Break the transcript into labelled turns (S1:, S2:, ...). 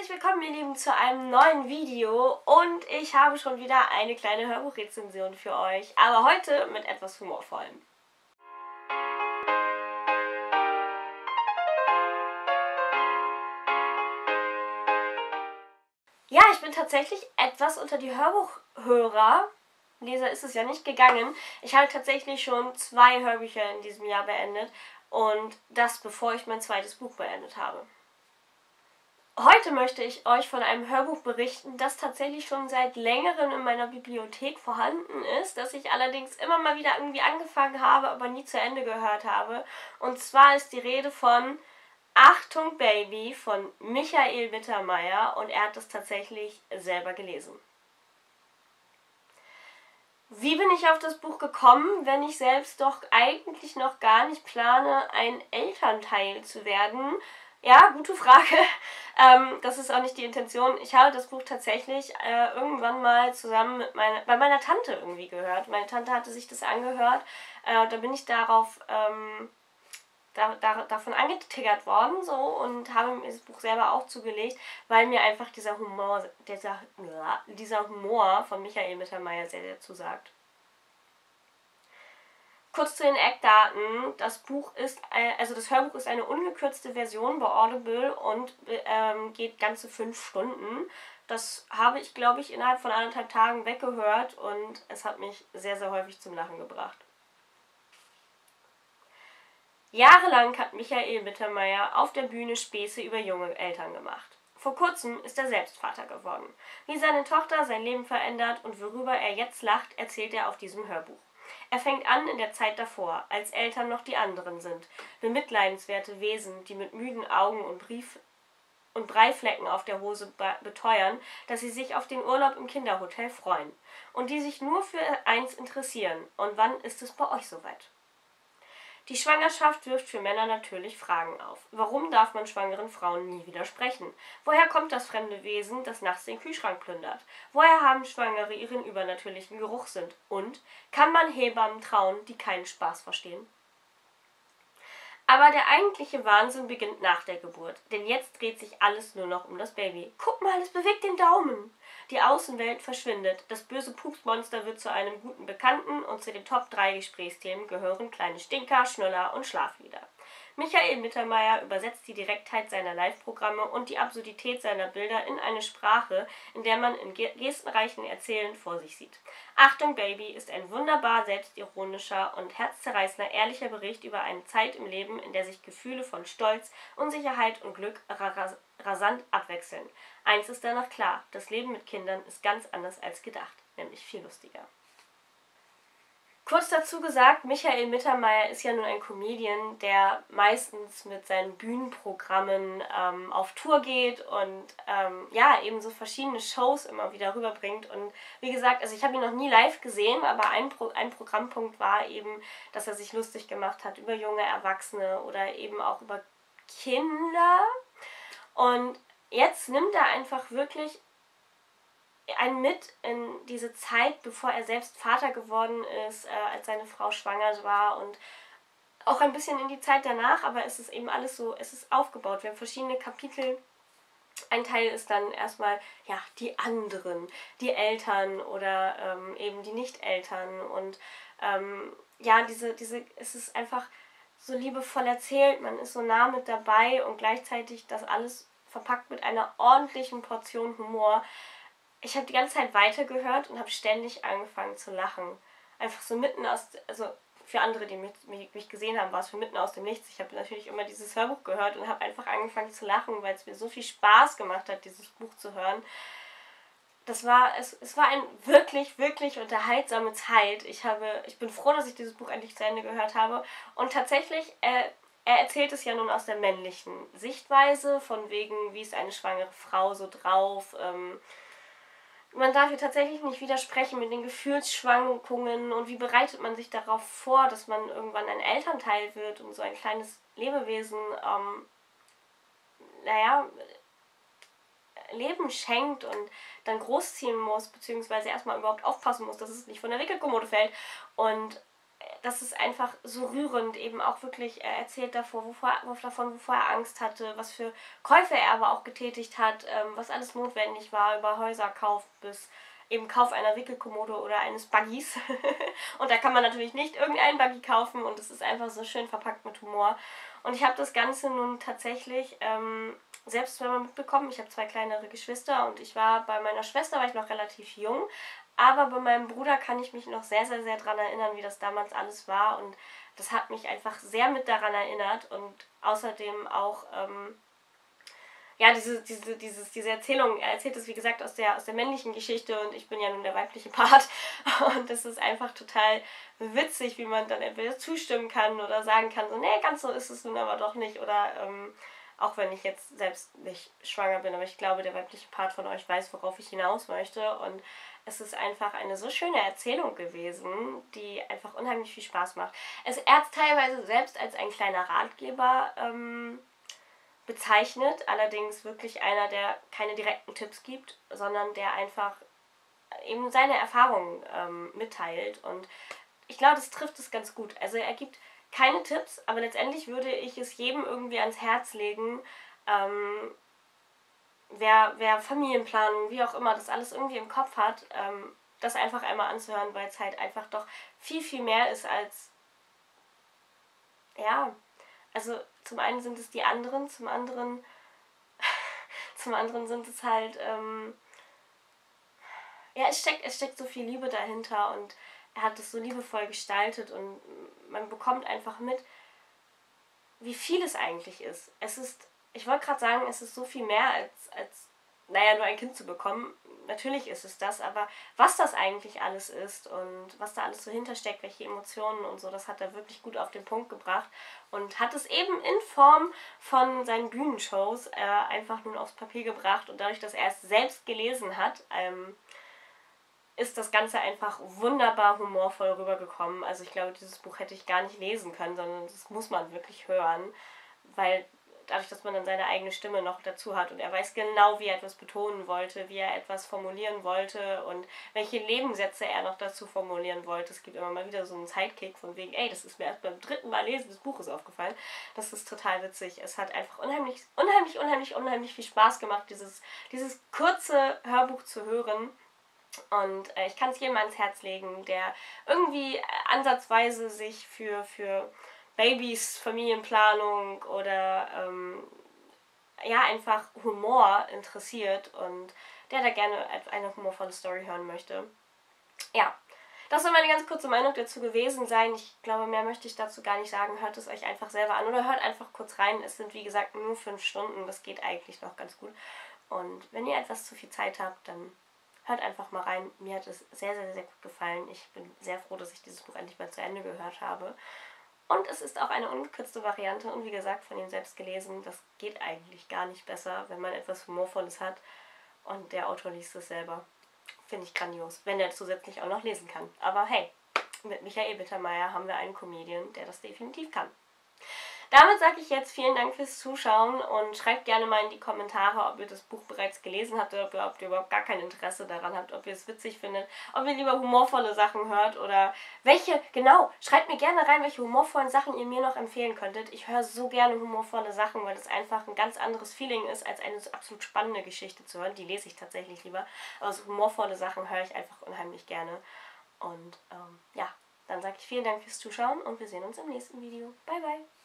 S1: Herzlich willkommen, ihr Lieben, zu einem neuen Video und ich habe schon wieder eine kleine Hörbuchrezension für euch, aber heute mit etwas Humorvollem. Ja, ich bin tatsächlich etwas unter die Hörbuchhörer. Leser ist es ja nicht gegangen. Ich habe tatsächlich schon 2 Hörbücher in diesem Jahr beendet und das bevor ich mein zweites Buch beendet habe. Heute möchte ich euch von einem Hörbuch berichten, das tatsächlich schon seit längerem in meiner Bibliothek vorhanden ist, das ich allerdings immer mal wieder irgendwie angefangen habe, aber nie zu Ende gehört habe. Und zwar ist die Rede von Achtung Baby von Michael Mittermeier und er hat das tatsächlich selber gelesen. Wie bin ich auf das Buch gekommen, wenn ich selbst doch eigentlich noch gar nicht plane, ein Elternteil zu werden? Ja, gute Frage. Das ist auch nicht die Intention. Ich habe das Buch tatsächlich irgendwann mal zusammen mit bei meiner Tante irgendwie gehört. Meine Tante hatte sich das angehört. Da bin ich davon angetriggert worden so und habe mir das Buch selber auch zugelegt, weil mir einfach dieser Humor von Michael Mittermeier sehr, sehr zusagt. Kurz zu den Eckdaten. Das Hörbuch ist eine ungekürzte Version bei Audible und geht ganze 5 Stunden. Das habe ich, glaube ich, innerhalb von 1,5 Tagen weggehört und es hat mich sehr, sehr häufig zum Lachen gebracht. Jahrelang hat Michael Mittermeier auf der Bühne Späße über junge Eltern gemacht. Vor kurzem ist er selbst Vater geworden. Wie seine Tochter sein Leben verändert und worüber er jetzt lacht, erzählt er auf diesem Hörbuch. Er fängt an in der Zeit davor, als Eltern noch die anderen sind, bemitleidenswerte Wesen, die mit müden Augen und Breiflecken auf der Hose beteuern, dass sie sich auf den Urlaub im Kinderhotel freuen und die sich nur für eins interessieren. Und wann ist es bei euch soweit? Die Schwangerschaft wirft für Männer natürlich Fragen auf. Warum darf man schwangeren Frauen nie widersprechen? Woher kommt das fremde Wesen, das nachts den Kühlschrank plündert? Woher haben Schwangere ihren übernatürlichen Geruchssinn? Und kann man Hebammen trauen, die keinen Spaß verstehen? Aber der eigentliche Wahnsinn beginnt nach der Geburt, denn jetzt dreht sich alles nur noch um das Baby. Guck mal, es bewegt den Daumen! Die Außenwelt verschwindet, das böse Pupsmonster wird zu einem guten Bekannten und zu den Top 3 Gesprächsthemen gehören kleine Stinker, Schnuller und Schlaflieder. Michael Mittermeier übersetzt die Direktheit seiner Live-Programme und die Absurdität seiner Bilder in eine Sprache, in der man in gestenreichen Erzählen vor sich sieht. Achtung Baby ist ein wunderbar selbstironischer und herzzerreißender ehrlicher Bericht über eine Zeit im Leben, in der sich Gefühle von Stolz, Unsicherheit und Glück rasant abwechseln. Eins ist danach klar, das Leben mit Kindern ist ganz anders als gedacht, nämlich viel lustiger. Kurz dazu gesagt, Michael Mittermeier ist ja nun ein Comedian, der meistens mit seinen Bühnenprogrammen auf Tour geht und eben so verschiedene Shows immer wieder rüberbringt. Und wie gesagt, also ich habe ihn noch nie live gesehen, aber ein Programmpunkt war eben, dass er sich lustig gemacht hat über junge Erwachsene oder eben auch über Kinder. Und jetzt nimmt er einfach wirklich einen mit in diese Zeit, bevor er selbst Vater geworden ist, als seine Frau schwanger war und auch ein bisschen in die Zeit danach, aber es ist eben alles so, es ist aufgebaut. Wir haben verschiedene Kapitel. Ein Teil ist dann erstmal, ja, die anderen, die Eltern oder eben die Nicht-Eltern und es ist einfach so liebevoll erzählt, man ist so nah mit dabei und gleichzeitig das alles verpackt mit einer ordentlichen Portion Humor. Ich habe die ganze Zeit weitergehört und habe ständig angefangen zu lachen. Einfach so für andere, die mich gesehen haben, war es für mitten aus dem Nichts. Ich habe natürlich immer dieses Hörbuch gehört und habe einfach angefangen zu lachen, weil es mir so viel Spaß gemacht hat, dieses Buch zu hören. Es war eine wirklich, wirklich unterhaltsame Zeit. Ich bin froh, dass ich dieses Buch endlich zu Ende gehört habe. Und tatsächlich, er erzählt es ja nun aus der männlichen Sichtweise, von wegen, wie ist eine schwangere Frau so drauf, man darf hier tatsächlich nicht widersprechen mit den Gefühlsschwankungen und wie bereitet man sich darauf vor, dass man irgendwann ein Elternteil wird und so ein kleines Lebewesen, Leben schenkt und dann großziehen muss, beziehungsweise erstmal überhaupt aufpassen muss, dass es nicht von der Wickelkommode fällt. Und das ist einfach so rührend, eben auch wirklich, er erzählt wovor er Angst hatte, was für Käufe er aber auch getätigt hat, was alles notwendig war, über Häuserkauf bis eben Kauf einer Wickelkommode oder eines Buggies. Und da kann man natürlich nicht irgendeinen Buggy kaufen und es ist einfach so schön verpackt mit Humor. Und ich habe das Ganze nun tatsächlich selbst zweimal mitbekommen. Ich habe 2 kleinere Geschwister und bei meiner Schwester war ich noch relativ jung, aber bei meinem Bruder kann ich mich noch sehr, sehr, sehr daran erinnern, wie das damals alles war und das hat mich einfach sehr mit daran erinnert und außerdem auch ja, diese Erzählung, er erzählt es wie gesagt aus der männlichen Geschichte und ich bin ja nun der weibliche Part und das ist einfach total witzig, wie man dann entweder zustimmen kann oder sagen kann, so, nee, ganz so ist es nun aber doch nicht oder auch wenn ich jetzt selbst nicht schwanger bin, aber ich glaube, der weibliche Part von euch weiß, worauf ich hinaus möchte und es ist einfach eine so schöne Erzählung gewesen, die einfach unheimlich viel Spaß macht. Er hat es teilweise selbst als ein kleiner Ratgeber bezeichnet, allerdings wirklich einer, der keine direkten Tipps gibt, sondern der einfach eben seine Erfahrungen mitteilt und ich glaube, das trifft es ganz gut. Also er gibt keine Tipps, aber letztendlich würde ich es jedem irgendwie ans Herz legen, wer Familienplanung, wie auch immer, das alles irgendwie im Kopf hat, das einfach einmal anzuhören, weil es halt einfach doch viel, viel mehr ist als, ja, also zum einen sind es die anderen, zum anderen sind es halt, ja, es steckt so viel Liebe dahinter und er hat es so liebevoll gestaltet und man bekommt einfach mit, wie viel es eigentlich ist. Ich wollte gerade sagen, es ist so viel mehr als naja, nur ein Kind zu bekommen. Natürlich ist es das, aber was das eigentlich alles ist und was da alles so hintersteckt, welche Emotionen und so, das hat er wirklich gut auf den Punkt gebracht und hat es eben in Form von seinen Bühnenshows einfach nun aufs Papier gebracht und dadurch, dass er es selbst gelesen hat, ist das Ganze einfach wunderbar humorvoll rübergekommen. Also ich glaube, dieses Buch hätte ich gar nicht lesen können, sondern das muss man wirklich hören, weil dadurch, dass man dann seine eigene Stimme noch dazu hat und er weiß genau, wie er etwas betonen wollte, wie er etwas formulieren wollte und welche Nebensätze er noch dazu formulieren wollte. Es gibt immer mal wieder so einen Sidekick von wegen, ey, das ist mir erst beim 3. Mal Lesen des Buches aufgefallen. Das ist total witzig. Es hat einfach unheimlich viel Spaß gemacht, dieses kurze Hörbuch zu hören. Und ich kann es jedem ans Herz legen, der irgendwie ansatzweise sich für Babys, Familienplanung oder ja, einfach Humor interessiert und der da gerne eine humorvolle Story hören möchte. Ja, das soll meine ganz kurze Meinung dazu gewesen sein. Ich glaube, mehr möchte ich dazu gar nicht sagen. Hört es euch einfach selber an oder hört einfach kurz rein. Es sind, wie gesagt, nur 5 Stunden. Das geht eigentlich noch ganz gut. Und wenn ihr etwas zu viel Zeit habt, dann hört einfach mal rein. Mir hat es sehr, sehr, sehr gut gefallen. Ich bin sehr froh, dass ich dieses Buch endlich mal zu Ende gehört habe. Und es ist auch eine ungekürzte Variante und wie gesagt, von ihm selbst gelesen. Das geht eigentlich gar nicht besser, wenn man etwas Humorvolles hat und der Autor liest es selber. Finde ich grandios, wenn er zusätzlich auch noch lesen kann. Aber hey, mit Michael Bittermeier haben wir einen Comedian, der das definitiv kann. Damit sage ich jetzt vielen Dank fürs Zuschauen und schreibt gerne mal in die Kommentare, ob ihr das Buch bereits gelesen habt oder ob ihr überhaupt gar kein Interesse daran habt, ob ihr es witzig findet, ob ihr lieber humorvolle Sachen hört oder schreibt mir gerne rein, welche humorvollen Sachen ihr mir noch empfehlen könntet. Ich höre so gerne humorvolle Sachen, weil das einfach ein ganz anderes Feeling ist, als eine absolut spannende Geschichte zu hören. Die lese ich tatsächlich lieber, aber so humorvolle Sachen höre ich einfach unheimlich gerne. Und ja, dann sage ich vielen Dank fürs Zuschauen und wir sehen uns im nächsten Video. Bye, bye!